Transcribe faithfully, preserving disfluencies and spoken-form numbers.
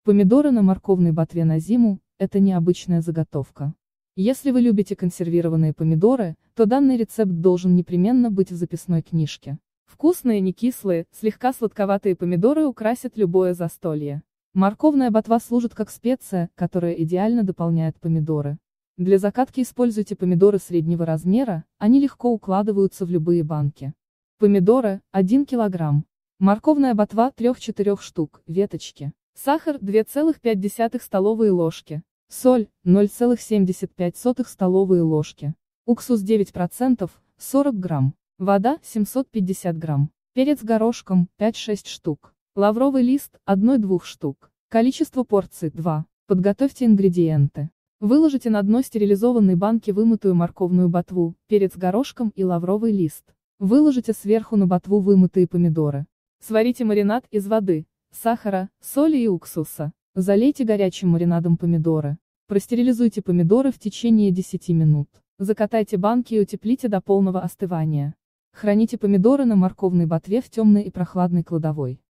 Помидоры на морковной ботве на зиму – это необычная заготовка. Если вы любите консервированные помидоры, то данный рецепт должен непременно быть в записной книжке. Вкусные, не кислые, слегка сладковатые помидоры украсят любое застолье. Морковная ботва служит как специя, которая идеально дополняет помидоры. Для закатки используйте помидоры среднего размера, они легко укладываются в любые банки. Помидоры – один килограмм. Морковная ботва три-четыре штук, веточки. Сахар – две целых пять десятых столовые ложки. Соль – ноль целых семьдесят пять сотых столовые ложки. Уксус девять процентов, сорок грамм. Вода – семьсот пятьдесят грамм. Перец горошком – пять-шесть штук. Лавровый лист – одна-двух штук. Количество порций – два. Подготовьте ингредиенты. Выложите на дно стерилизованной банки вымытую морковную ботву, перец горошком и лавровый лист. Выложите сверху на ботву вымытые помидоры. Сварите маринад из воды, сахара, соли и уксуса. Залейте горячим маринадом помидоры. Простерилизуйте помидоры в течение десяти минут. Закатайте банки и утеплите до полного остывания. Храните помидоры на морковной ботве в темной и прохладной кладовой.